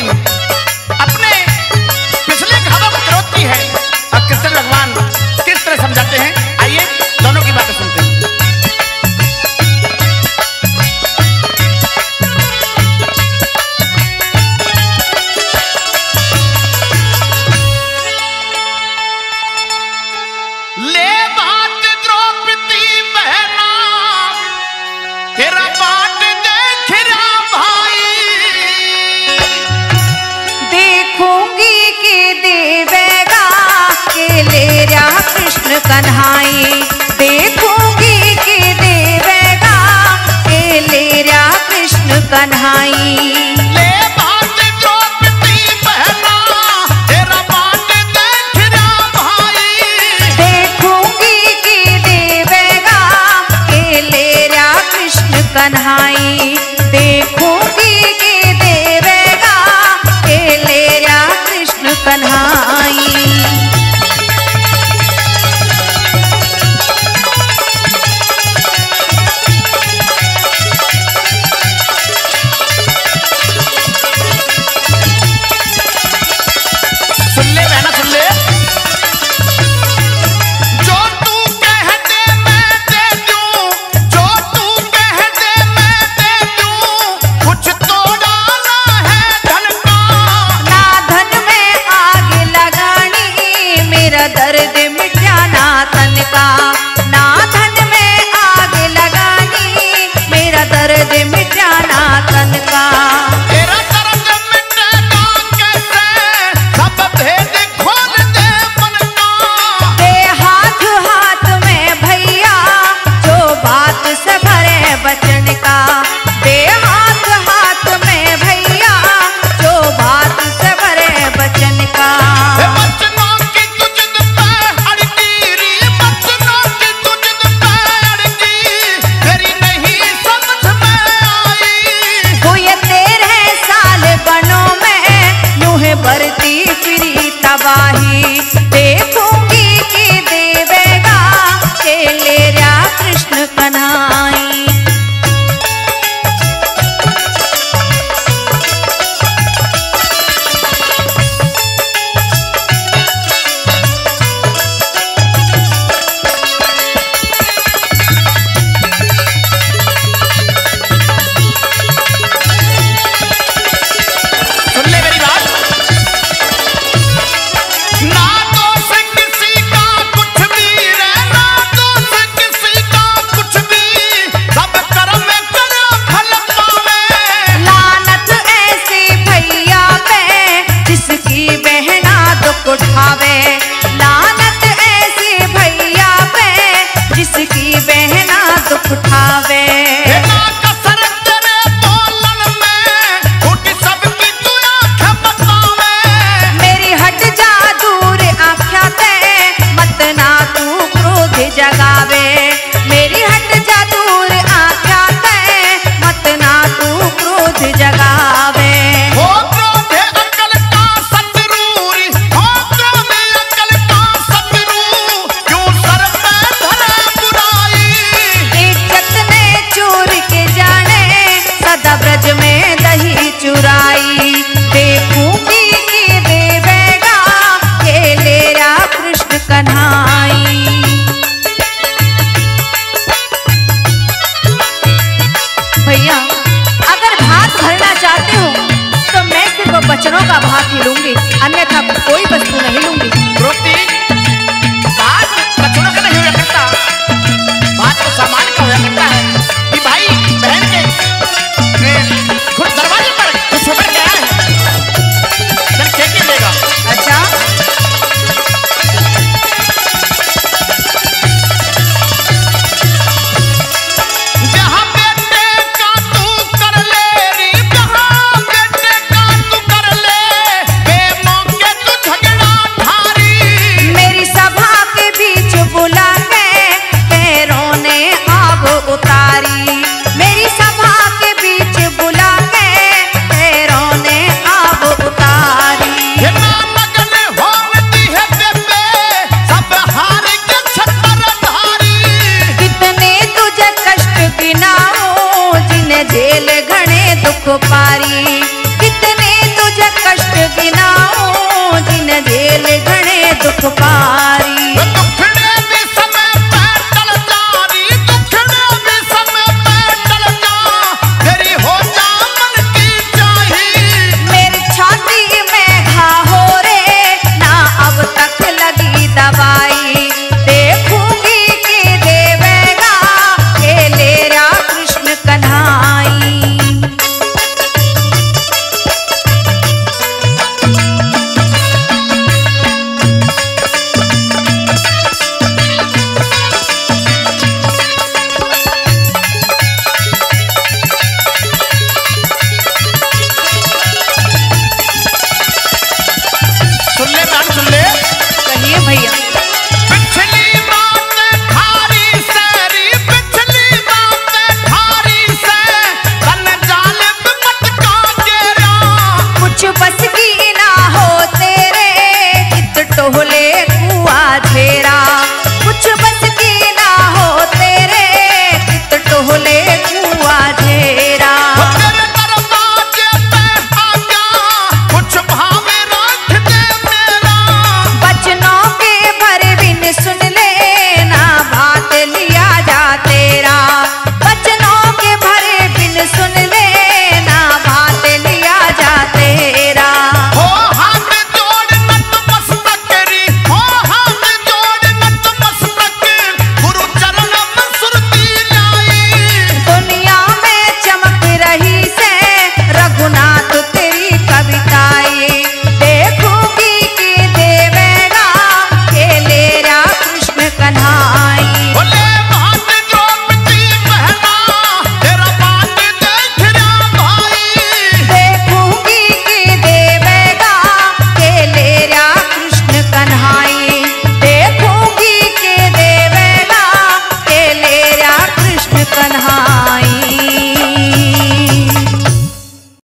अपने पिछले घावों को रोकती है और कृष्ण भगवान किस तरह समझाते हैं, आइए दोनों की बातें सुनते हैं। ले बात द्रौपदी बहना, तेरा बाट देख रहा भाई। देखूंगी कि देवेगा के ले रहा कृष्ण कन्हाई। देखूंगी कि देवेगा के ले रहा कृष्ण कन्हाई। ले बात द्रौपदी बहना, तेरा बाट देख रहा भाई। देखूंगी कि देवेगा के ले रहा कृष्ण कन्हाई। देखूंगी कि देवेगा के ले रहा कृष्ण कन्हाई। सुन ले बहना सुन ले, जो तू कह दे मैं दे दूं, जो तू कह दे मैं दे दूं, कुछ तो डाला है धन का। ना धन में आग लगानी, मेरा दर्द मिटाना तन का। ना धन में आग लगानी, मेरा दर्द मिटाना तन का। तेरा दर्द मिटेगा कैसे, सब भेद खोल दे मन का। दे हाथ हाथ में भैया, जो बात से भरे बचन का। दे हाथ हाथ में भैया, जो बात से भरे बचन का। बचनों की तुझ पे अड़की री, बचनों की तुझ पे अड़की, मेरी नहीं समझ में आई। वो ये 13 साल बनों में यूं है बरती फिरी तबाही। देखूंगी कि देवेगा के ले रहा कृष्ण कन्हाई। सुन ले मेरी बात, ना दोष किसी का कुछ भी रे, ना दोष किसी का कुछ भी, सब कर्म करो फल पावे। लानत ऐसी भैया पे, जिसकी बहना दुख उठावे। लानत ऐसी भैया पे, जिसकी बहना दुख उठावे। ना कसर तेरे बोलन में, झूठी सबकी तू आँखें बतावे। मेरी हट जा दूर आख्या ते, मत ना तू क्रोध जगावे। मेरी हट जा दूर आख्या ते, मत ना तू क्रोध जगावे। हो क्रोध अकल का शत्रुरी, हो क्रोध अकल का शत्रु, क्यों सर पे धरे बुराई। इज्जत ने चूर के जाने, सदा ब्रज में दही चुराई। देखूंगी कि देवेगा के ले रहा कृष्ण कन्हाई। भैया अगर भात भरना चाहते हो तो मैं सिर्फ बचनों का भात ही लूंगी, अन्यथा कोई वस्तु